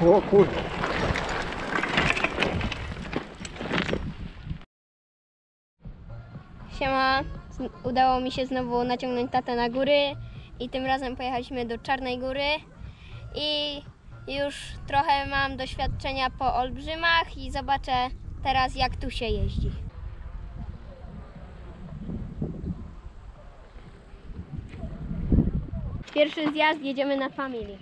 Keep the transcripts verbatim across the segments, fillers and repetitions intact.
O kurde. Siema, udało mi się znowu naciągnąć tatę na góry i tym razem pojechaliśmy do Czarnej Góry i już trochę mam doświadczenia po olbrzymach i zobaczę teraz, jak tu się jeździ. Pierwszy zjazd, jedziemy na Family.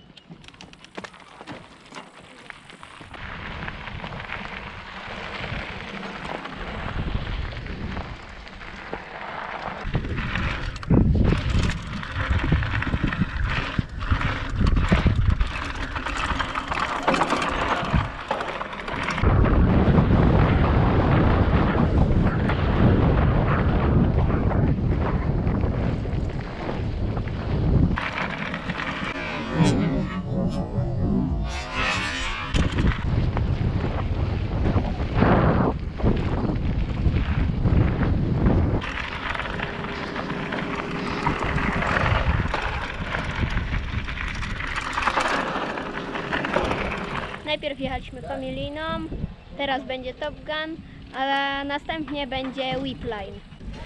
Najpierw jechaliśmy familijną, teraz będzie Top Gun, a następnie będzie Whipline.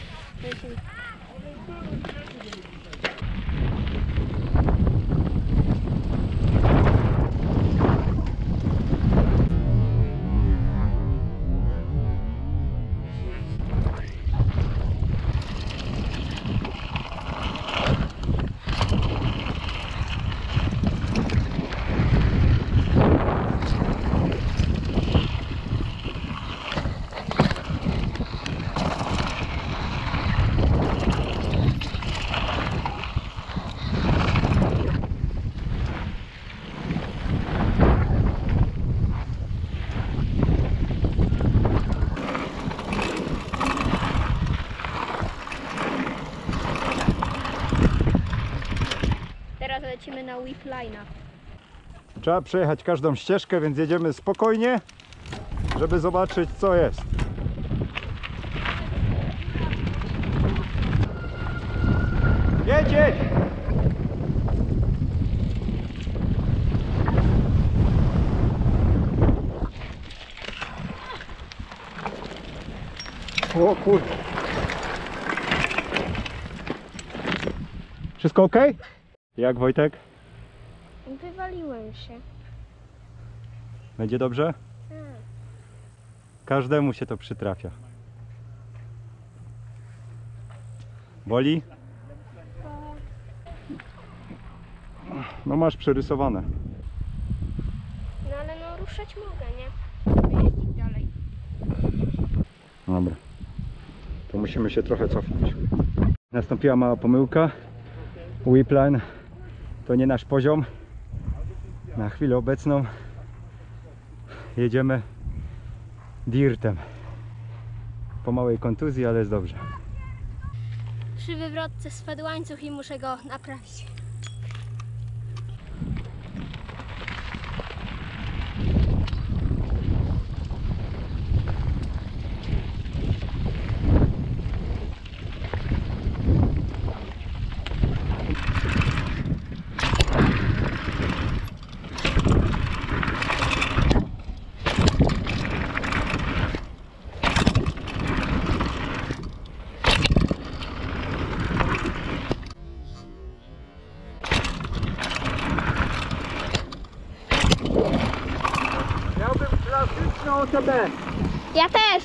Teraz lecimy na Whipline'a. Trzeba przejechać każdą ścieżkę, więc jedziemy spokojnie, żeby zobaczyć, co jest. Jedź! O kurde. Wszystko ok? Jak, Wojtek? Wywaliłem się. Będzie dobrze? Tak. Każdemu się to przytrafia. Boli? No masz przerysowane. No ale no ruszać mogę, nie? Żeby jeździć dalej. Dobra. To musimy się trochę cofnąć. Nastąpiła mała pomyłka. Whipline to nie nasz poziom. Na chwilę obecną jedziemy dirtem. Po małej kontuzji, ale jest dobrze. Przy wywrotce spadł łańcuch i muszę go naprawić. Miałbym klasyczną O T B. Ja też!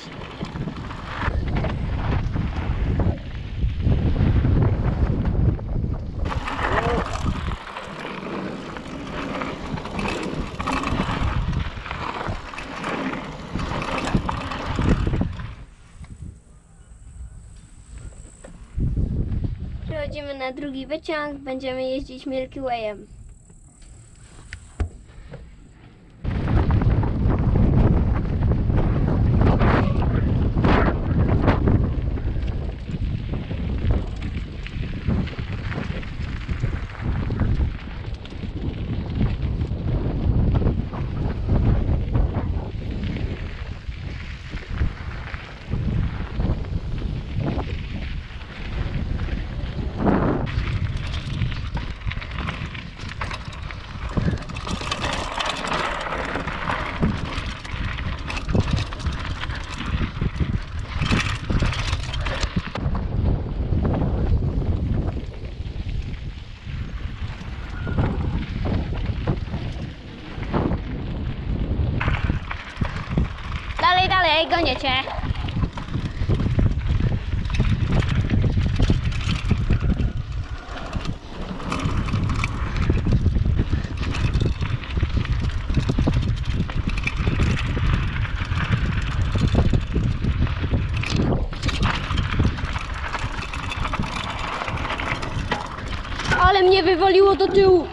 Przechodzimy na drugi wyciąg, będziemy jeździć Milky Wayem. Okej, gonię cię. Ale mnie wywaliło do tyłu.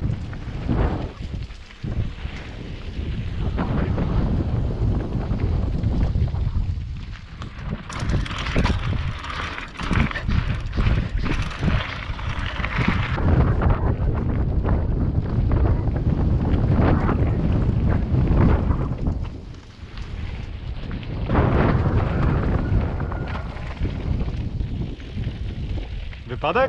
Wypadek?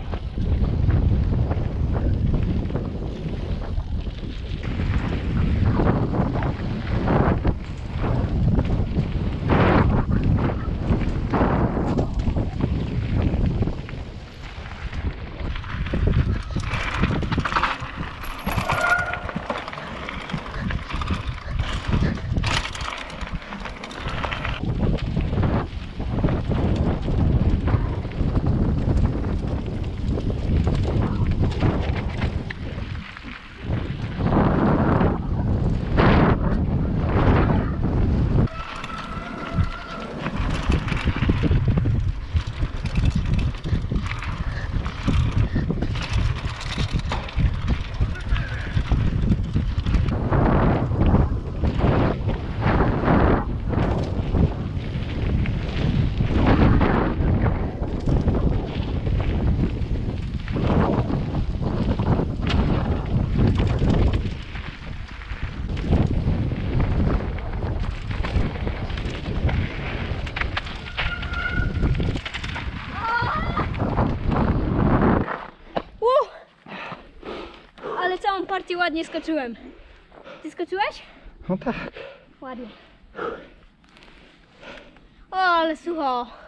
Ale całą partię ładnie skoczyłem. Ty skoczyłeś? No tak. Ładnie. O, ale sucho.